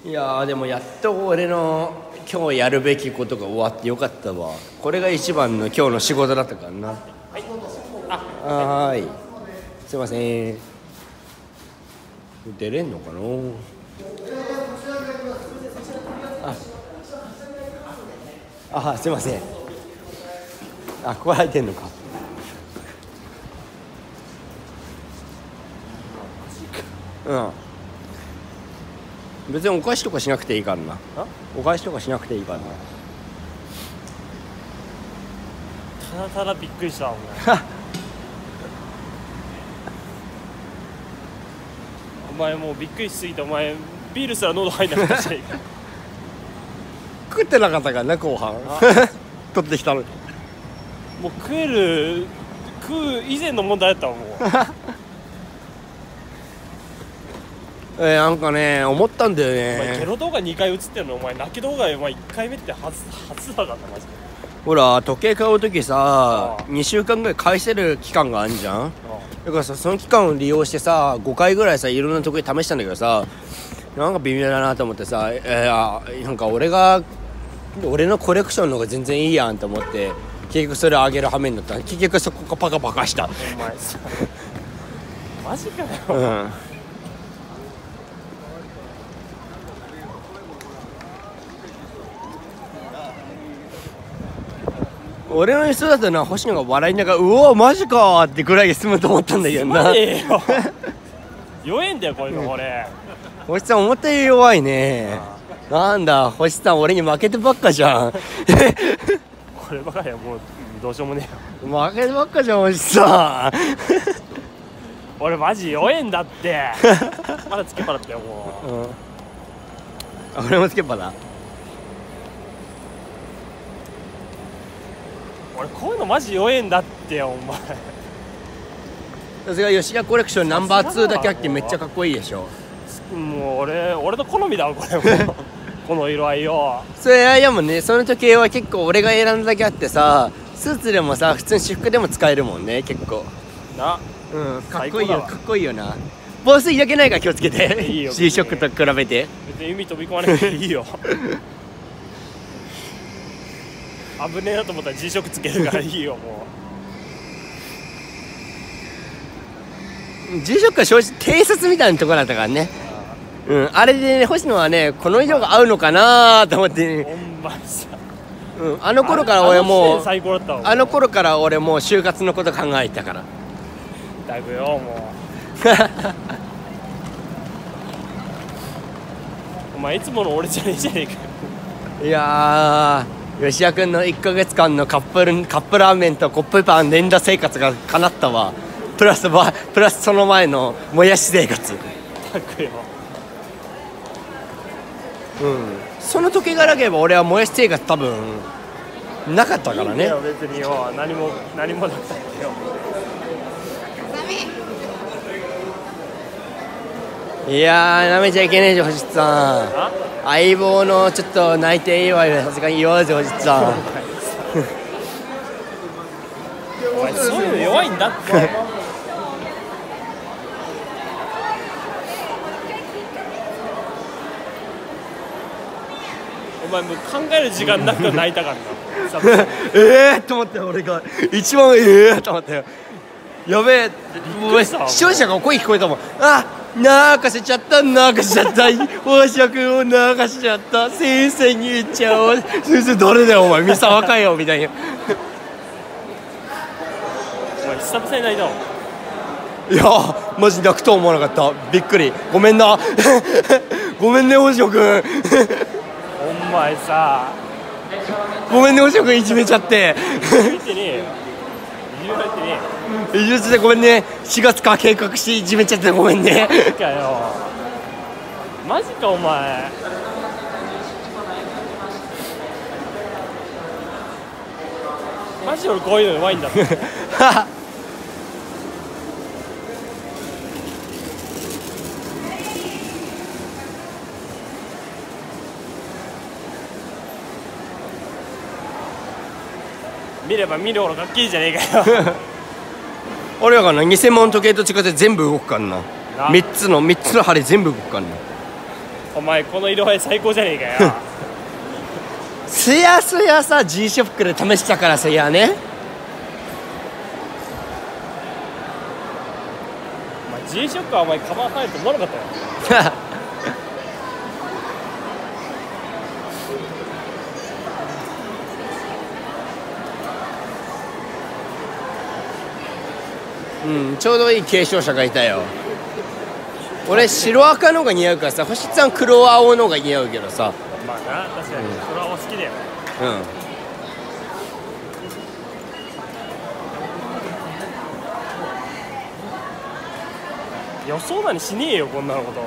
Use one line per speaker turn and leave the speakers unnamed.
いやーでもやっと俺の今日やるべきことが終わってよかったわ。これが一番の今日の仕事だったからな。はい、はーい、すいません。出れんのかな。すいません。ここ入ってんのか。別にお返しとかしなくていいからな。お返しとかしなくていいからな。
ただただびっくりしたもんね。お前もうびっくりしすぎて、お前ビールすら喉入んなかったし。
食ってなかったからな後半。取ってきたのに。
もう食う以前の問題だったもん。もう
なんかね思ったんだよ
お前ゲ
ね。
ロ動画2回映ってるの、お前泣き動画お前1回目って初だからなマジで。
ほら時計買う時さ2週間ぐらい返せる期間があるじゃん。だからさその期間を利用してさ5回ぐらいさいろんな時計試したんだけどさ、なんか微妙だなと思ってさ、なんか俺のコレクションの方が全然いいやんと思って結局それあげる羽目になった。結局そこがパカパカした。
お前さマジかよ。
俺の人だったら星野が笑いながらうおマジかーってぐらいで済むと思ったんだけどな。
弱えんだよこういうの俺。
星さん思ったより弱いね。なんだ星さん俺に負けてばっかじゃん。
こればかりはもうどうしようもねえよ。
負けてばっかじゃん星さん。
俺マジ弱えんだって。まだつけっぱだったよもう。
俺もつけっぱだ。
俺こういうのマジ弱えんだってよお前。
さすが吉田コレクションナンバー2だけあってめっちゃかっこいいでしょ。
もう俺の好みだわこれも。この色合いよ。
それでもねその時計は結構俺が選んだだけあってさ、スーツでもさ普通に私服でも使えるもんね結構
な。
かっこいいよかっこいいよな。防水だけないから気をつけて。
いいよ
G ショックと比べて
別に海飛び込まなくていいよ。危ねえなと思ったら G ショックつけるからいいよも
う。G ショックは正直偵察みたいなところだったからね。あれでね星野はねこの色が合うのかなと思って、
ほんまにさ。
あの頃から俺もう
最高だったわ。
あの頃から俺もう就活のこと考えてたから。
だいぶよもう。お前いつもの俺じゃねえじゃねえか。
いやー吉田君の1ヶ月間のカップラーメンとコッペパン連打生活が叶ったわ。プラスその前のもやし生活。
たくよ。
その時計がなければ俺はもやし生活多分なかったからね。
いいんだよ別によ何もなかったんだよ。
いやーなめちゃいけねえじゃん星さん。相棒のちょっと泣いていいわよさすがに弱いぜ星さん。
お前そういうの弱いんだって。お前もう考える時間なく泣いたからな。
と思って俺が一番と思ったよ。やべえ視聴者が声聞こえたもん。泣かせちゃった星野君を泣かしちゃった。先生に言っちゃおう。先生誰だよお前三沢かよみたいな。
お前久々に泣いたもん。
いやマジ泣くと思わなかった。びっくり。ごめんな。ごめんね星野君。
お前さ
ごめんね星野君いじめちゃって。
見てねえよ。いじめられてねえよ。
いじめてごめんね。4月から計画していじめちゃってごめんね。
マジかよマジかお前。マジ俺こういうの弱いんだって。見れば見るほどかっけいいじゃねえかよ。
俺らがな偽物時計と違って全部動くからな。3つの針全部動くからな。
お前この色合い最高じゃねえかよ
すやすやさ G ショックで試したからさ、いやね
お前 G ショックはお前カバー入ると思わなかったよ
うん、ちょうどいい継承者がいたよ。俺白赤のが似合うからさ、星さん黒青のが似合うけどさ。
まあな、確かにそれは好きだよね。予想だにしねえよこんなのこと。